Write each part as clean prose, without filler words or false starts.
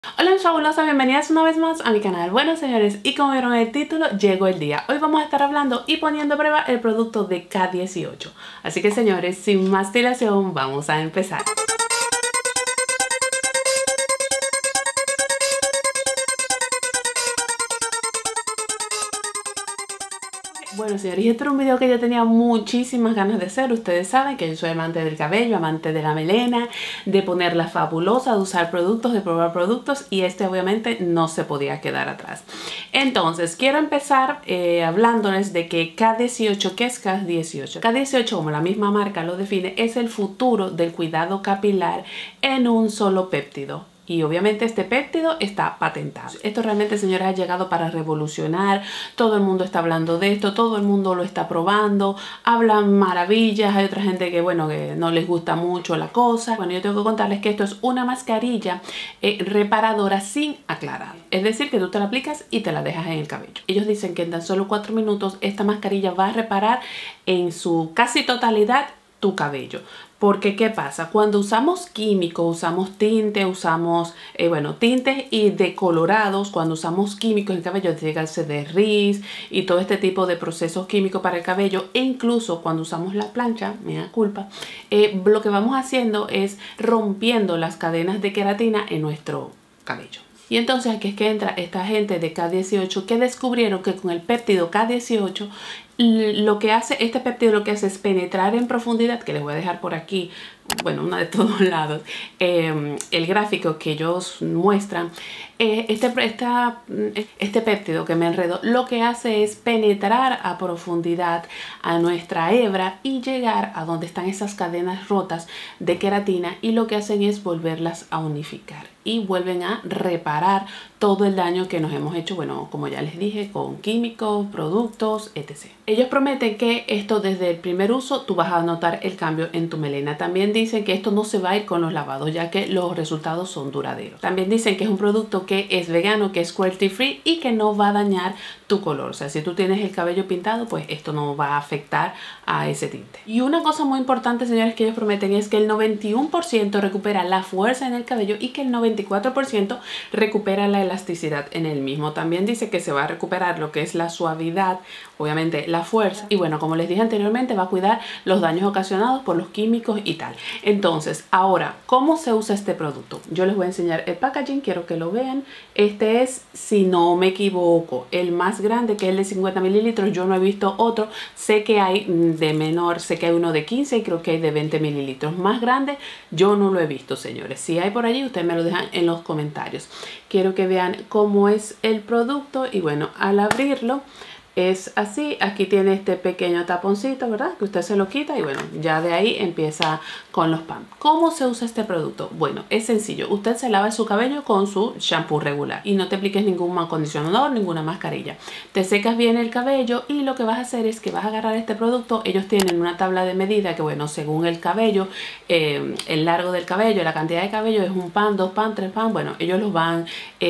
Hola mis fabulosas, bienvenidas una vez más a mi canal. Bueno señores, y como vieron en el título, llegó el día. Hoy vamos a estar hablando y poniendo a prueba el producto de K18. Así que señores, sin más dilación, vamos a empezar. Bueno señores, este era un video que yo tenía muchísimas ganas de hacer. Ustedes saben que yo soy amante del cabello, amante de la melena, de ponerla fabulosa, de usar productos, de probar productos, y este obviamente no se podía quedar atrás. Entonces quiero empezar hablándoles de que K18, ¿qué es K18? K18, como la misma marca lo define, es el futuro del cuidado capilar en un solo péptido. Y obviamente este péptido está patentado. Esto realmente, señores, ha llegado para revolucionar. Todo el mundo está hablando de esto, todo el mundo lo está probando, hablan maravillas. Hay otra gente que, bueno, que no les gusta mucho la cosa. Bueno, yo tengo que contarles que esto es una mascarilla reparadora sin aclarar. Es decir, que tú te la aplicas y te la dejas en el cabello. Ellos dicen que en tan solo 4 minutos esta mascarilla va a reparar en su casi totalidad tu cabello. Porque ¿qué pasa? Cuando usamos químicos, usamos tinte, usamos, tintes y decolorados, cuando usamos químicos en el cabello, dígase de rizz y todo este tipo de procesos químicos para el cabello, e incluso cuando usamos la plancha, me da culpa, lo que vamos haciendo es rompiendo las cadenas de queratina en nuestro cabello. Y entonces aquí es que entra esta gente de K18 que descubrieron que con el péptido K18 lo que hace, este péptido lo que hace es penetrar en profundidad, que les voy a dejar por aquí, bueno, una de todos lados, el gráfico que ellos muestran. Este péptido que me enredó lo que hace es penetrar a profundidad a nuestra hebra y llegar a donde están esas cadenas rotas de queratina, y lo que hacen es volverlas a unificar y vuelven a reparar todo el daño que nos hemos hecho, bueno, como ya les dije, con químicos, productos, etc. Ellos prometen que esto desde el primer uso tú vas a notar el cambio en tu melena. También dicen que esto no se va a ir con los lavados, ya que los resultados son duraderos. También dicen que es un producto que es vegano, que es cruelty free y que no va a dañar tu color. O sea, si tú tienes el cabello pintado, pues esto no va a afectar a ese tinte. Y una cosa muy importante, señores, que ellos prometen es que el 91% recupera la fuerza en el cabello y que el 94% recupera la elasticidad en el mismo. También dice que se va a recuperar lo que es la suavidad, obviamente la fuerza, y bueno, como les dije anteriormente, va a cuidar los daños ocasionados por los químicos y tal. Entonces, ahora, ¿cómo se usa este producto? Yo les voy a enseñar el packaging, quiero que lo vean. Este es, si no me equivoco, el más grande, que es el de 50 mililitros. Yo no he visto otro, sé que hay de menor, sé que hay uno de 15 y creo que hay de 20 mililitros. Más grande, yo no lo he visto, señores. Si hay por allí, ustedes me lo dejan en los comentarios. Quiero que vean cómo es el producto y bueno, al abrirlo es así. Aquí tiene este pequeño taponcito, ¿verdad? Que usted se lo quita y bueno, ya de ahí empieza con los pumps. ¿Cómo se usa este producto? Bueno, es sencillo. Usted se lava su cabello con su shampoo regular y no te apliques ningún acondicionador, ninguna mascarilla. Te secas bien el cabello y lo que vas a hacer es que vas a agarrar este producto. Ellos tienen una tabla de medida que bueno, según el cabello, el largo del cabello, la cantidad de cabello, es 1 pan, 2 pan, 3 pan. Bueno, ellos los van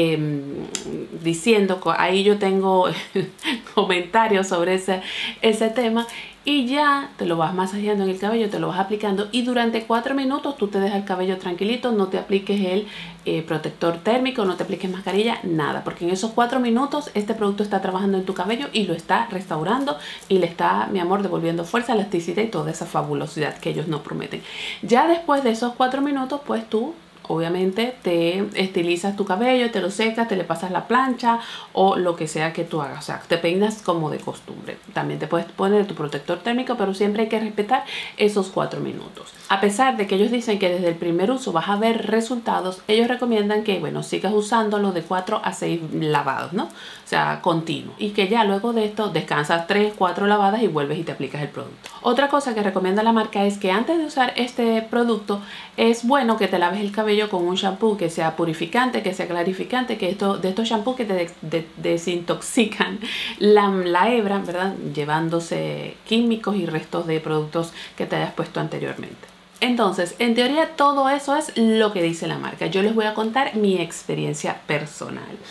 diciendo. Ahí yo tengo comentarios sobre ese tema, y ya te lo vas masajeando en el cabello, te lo vas aplicando y durante 4 minutos tú te dejas el cabello tranquilito. No te apliques el protector térmico, no te apliques mascarilla, nada, porque en esos 4 minutos este producto está trabajando en tu cabello y lo está restaurando y le está, mi amor, devolviendo fuerza, elasticidad y toda esa fabulosidad que ellos nos prometen. Ya después de esos 4 minutos, pues tú obviamente te estilizas tu cabello, te lo secas, te le pasas la plancha o lo que sea que tú hagas. O sea, te peinas como de costumbre. También te puedes poner tu protector térmico, pero siempre hay que respetar esos 4 minutos. A pesar de que ellos dicen que desde el primer uso vas a ver resultados, ellos recomiendan que, bueno, sigas usándolo de 4 a 6 lavados, ¿no? O sea, continuo. Y que ya luego de esto descansas 3, 4 lavadas y vuelves y te aplicas el producto. Otra cosa que recomienda la marca es que antes de usar este producto es bueno que te laves el cabello con un shampoo que sea purificante, que sea clarificante, que de estos shampoos que te desintoxican la hebra, ¿verdad? Llevándose químicos y restos de productos que te hayas puesto anteriormente. Entonces, en teoría todo eso es lo que dice la marca. Yo les voy a contar mi experiencia personal.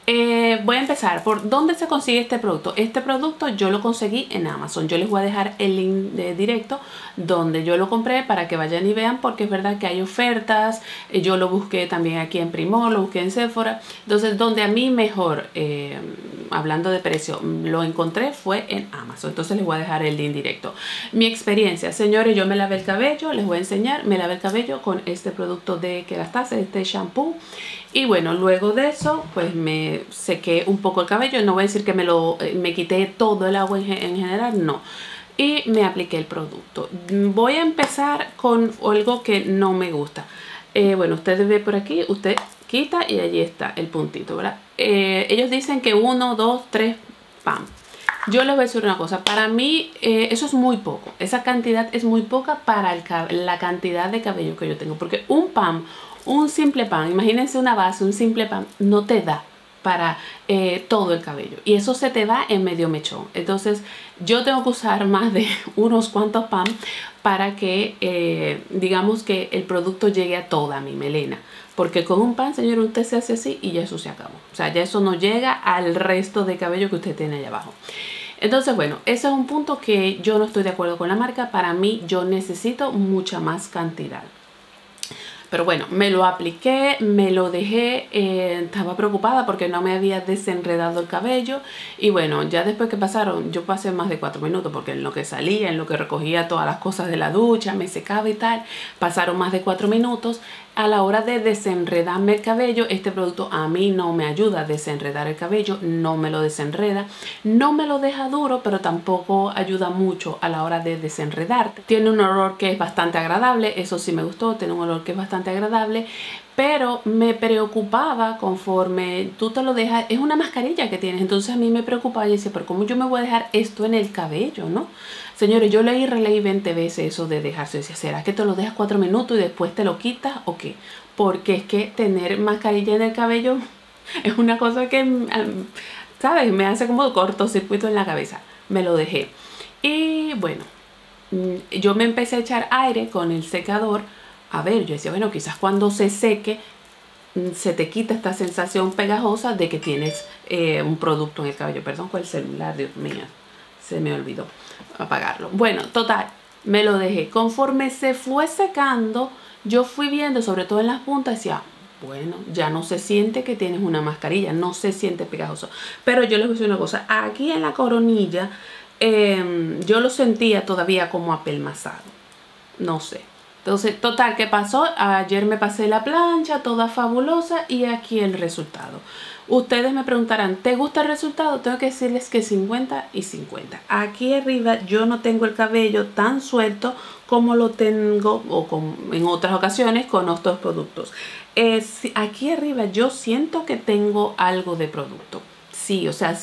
Voy a empezar por dónde se consigue este producto. Este producto yo lo conseguí en Amazon. Yo les voy a dejar el link directo donde yo lo compré para que vayan y vean, porque es verdad que hay ofertas. Yo lo busqué también aquí en Primor, lo busqué en Sephora. Entonces donde a mí mejor, hablando de precio, lo encontré fue en Amazon. Entonces les voy a dejar el link directo. Mi experiencia, señores, yo me lavé el cabello, les voy a enseñar. Me lavé el cabello con este producto de Kerastase, este shampoo. Y bueno, luego de eso, pues me sequé un poco el cabello. No voy a decir que me quité todo el agua en general, no. Y me apliqué el producto. Voy a empezar con algo que no me gusta. Bueno, ustedes ven por aquí, usted quita y allí está el puntito, ¿verdad? Ellos dicen que 1, 2, 3, pam. Yo les voy a decir una cosa, para mí eso es muy poco. Esa cantidad es muy poca para la cantidad de cabello que yo tengo. Porque un simple pan, imagínense una base, un simple pan, no te da para todo el cabello. Y eso se te va en medio mechón. Entonces yo tengo que usar más de unos cuantos pan para que, digamos que el producto llegue a toda mi melena. Porque con un pan, señor, usted se hace así y ya eso se acabó. O sea, ya eso no llega al resto de cabello que usted tiene allá abajo. Entonces, bueno, ese es un punto que yo no estoy de acuerdo con la marca. Para mí, yo necesito mucha más cantidad. Pero bueno, me lo apliqué, me lo dejé, estaba preocupada porque no me había desenredado el cabello. Y bueno, ya después que pasaron, yo pasé más de 4 minutos porque en lo que salía, en lo que recogía todas las cosas de la ducha, me secaba y tal, pasaron más de 4 minutos. A la hora de desenredarme el cabello, este producto a mí no me ayuda a desenredar el cabello, no me lo desenreda, no me lo deja duro, pero tampoco ayuda mucho a la hora de desenredarte. Tiene un olor que es bastante agradable, eso sí me gustó, tiene un olor que es bastante agradable, pero me preocupaba conforme tú te lo dejas, es una mascarilla que tienes, entonces a mí me preocupaba y decía, pero ¿cómo yo me voy a dejar esto en el cabello, no? Señores, yo leí y releí 20 veces eso de dejarse. Decía, ¿será que te lo dejas 4 minutos y después te lo quitas o qué? Porque es que tener mascarilla en el cabello es una cosa que, ¿sabes? Me hace como cortocircuito en la cabeza. Me lo dejé. Y bueno, yo me empecé a echar aire con el secador. A ver, yo decía, bueno, quizás cuando se seque se te quita esta sensación pegajosa de que tienes un producto en el cabello. Perdón, con el celular, Dios mío, se me olvidó apagarlo. Bueno, total, me lo dejé. Conforme se fue secando, yo fui viendo, sobre todo en las puntas, decía, bueno, ya no se siente que tienes una mascarilla, no se siente pegajoso. Pero yo les voy a decir una cosa, aquí en la coronilla yo lo sentía todavía como apelmazado, no sé. Entonces, total, ¿qué pasó? Ayer me pasé la plancha, toda fabulosa, y aquí el resultado. Ustedes me preguntarán, ¿te gusta el resultado? Tengo que decirles que 50 y 50. Aquí arriba yo no tengo el cabello tan suelto como lo tengo en otras ocasiones con otros productos. Aquí arriba yo siento que tengo algo de producto. Sí, o sea,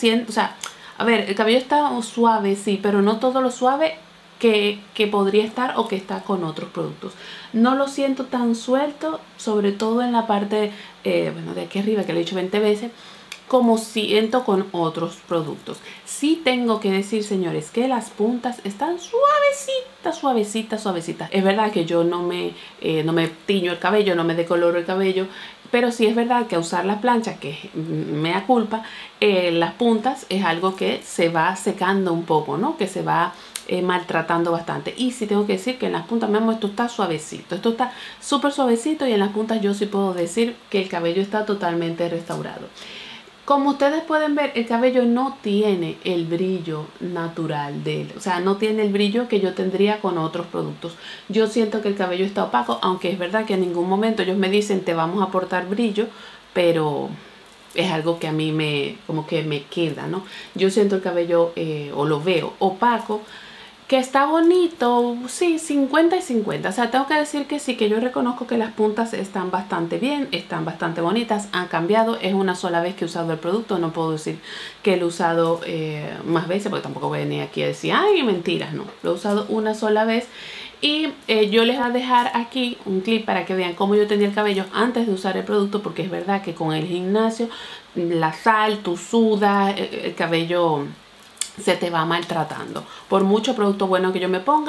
a ver, el cabello está suave, sí, pero no todo lo suave que podría estar o que está con otros productos. No lo siento tan suelto, sobre todo en la parte bueno, de aquí arriba, que lo he dicho 20 veces, como siento con otros productos. Sí tengo que decir, señores, que las puntas están suavecitas, suavecitas, suavecitas. Es verdad que yo no me tiño el cabello, no me decoloro el cabello, pero sí es verdad que usar la plancha, que me da culpa, las puntas es algo que se va secando un poco, ¿no? Que se va maltratando bastante. Y sí tengo que decir que en las puntas, mi amor, esto está suavecito, esto está súper suavecito, y en las puntas yo sí puedo decir que el cabello está totalmente restaurado. Como ustedes pueden ver, el cabello no tiene el brillo natural de él. O sea, no tiene el brillo que yo tendría con otros productos. Yo siento que el cabello está opaco, aunque es verdad que en ningún momento ellos me dicen te vamos a aportar brillo, pero es algo que a mí como que me queda, ¿no? Yo siento el cabello, o lo veo opaco, que está bonito, sí, 50 y 50. O sea, tengo que decir que sí, que yo reconozco que las puntas están bastante bien, están bastante bonitas, han cambiado. Es una sola vez que he usado el producto, no puedo decir que lo he usado más veces, porque tampoco voy a venir aquí a decir, ay, mentiras, no. Lo he usado una sola vez. Y yo les voy a dejar aquí un clip para que vean cómo yo tenía el cabello antes de usar el producto, porque es verdad que con el gimnasio, la sal, tú sudas, el cabello se te va maltratando. Por mucho producto bueno que yo me ponga,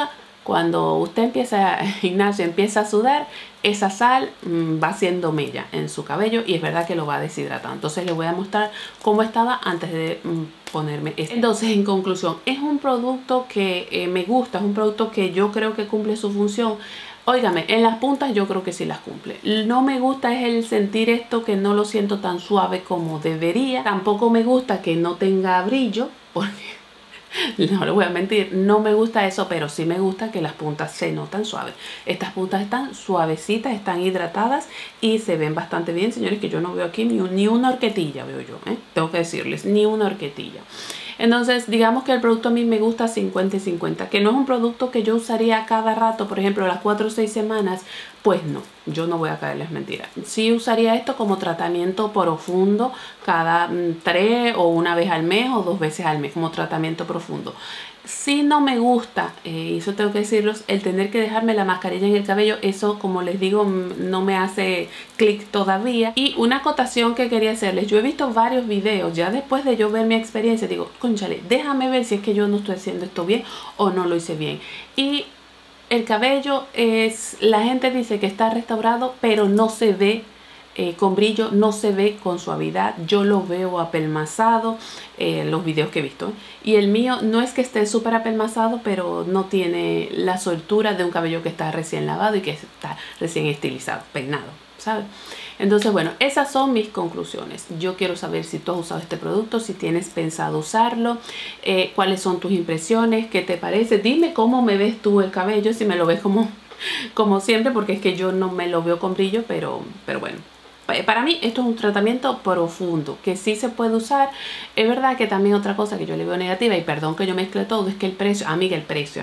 Cuando usted empieza, Ignacio, empieza a sudar, esa sal va haciendo mella en su cabello y es verdad que lo va deshidratando. Entonces les voy a mostrar cómo estaba antes de ponerme este. Entonces, en conclusión, es un producto que me gusta, es un producto que yo creo que cumple su función. Óigame, en las puntas yo creo que sí las cumple. No me gusta es el sentir esto, que no lo siento tan suave como debería. Tampoco me gusta que no tenga brillo, porque no le voy a mentir, no me gusta eso, pero sí me gusta que las puntas se notan suaves. Estas puntas están suavecitas, están hidratadas y se ven bastante bien, señores, que yo no veo aquí ni una horquetilla, veo yo, tengo que decirles, ni una horquetilla. Entonces, digamos que el producto a mí me gusta 50 y 50, que no es un producto que yo usaría cada rato, por ejemplo, las 4 o 6 semanas, pues no, yo no voy a caerles mentira. Sí usaría esto como tratamiento profundo cada 3 o una vez al mes o 2 veces al mes como tratamiento profundo. Sí no me gusta, y eso tengo que decirlos, el tener que dejarme la mascarilla en el cabello, eso como les digo no me hace clic todavía. Y una acotación que quería hacerles, yo he visto varios videos, ya después de yo ver mi experiencia, digo, cónchale, déjame ver si es que yo no estoy haciendo esto bien o no lo hice bien. Y el cabello la gente dice que está restaurado, pero no se ve con brillo, no se ve con suavidad. Yo lo veo apelmazado, los videos que he visto. Y el mío no es que esté súper apelmazado, pero no tiene la soltura de un cabello que está recién lavado y que está recién estilizado, peinado, ¿sabes? Entonces, bueno, esas son mis conclusiones. Yo quiero saber si tú has usado este producto, si tienes pensado usarlo, cuáles son tus impresiones, qué te parece. Dime cómo me ves tú el cabello, si me lo ves como siempre, porque es que yo no me lo veo con brillo, pero bueno. Para mí esto es un tratamiento profundo que sí se puede usar. Es verdad que también otra cosa que yo le veo negativa, y perdón que yo mezcle todo, es que el precio, amiga,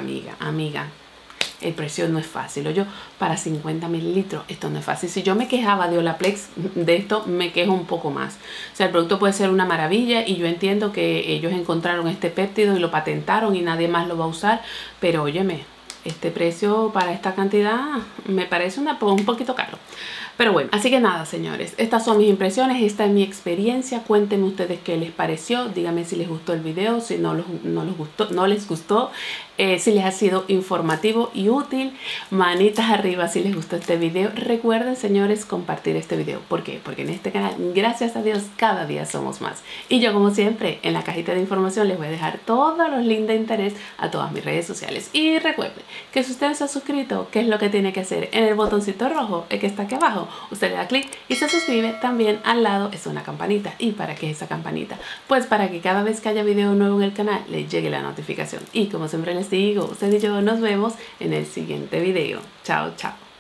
el precio no es fácil. Yo para 50 mililitros esto no es fácil. Si yo me quejaba de Olaplex, de esto me quejo un poco más. O sea, el producto puede ser una maravilla y yo entiendo que ellos encontraron este péptido y lo patentaron y nadie más lo va a usar, pero óyeme, este precio para esta cantidad me parece un poquito caro. Pero bueno, así que nada, señores, estas son mis impresiones, esta es mi experiencia. Cuéntenme ustedes qué les pareció, díganme si les gustó el video, si no les gustó, si les ha sido informativo y útil. Manitas arriba si les gustó este video. Recuerden, señores, compartir este video. ¿Por qué? Porque en este canal, gracias a Dios, cada día somos más. Y yo, como siempre, en la cajita de información les voy a dejar todos los links de interés a todas mis redes sociales. Y recuerden que si usted no se ha suscrito, ¿qué es lo que tiene que hacer? En el botoncito rojo, el que está aquí abajo, usted le da clic y se suscribe. También al lado es una campanita. ¿Y para qué es esa campanita? Pues para que cada vez que haya video nuevo en el canal le llegue la notificación. Y como siempre les digo, usted y yo nos vemos en el siguiente video. Chao, chao.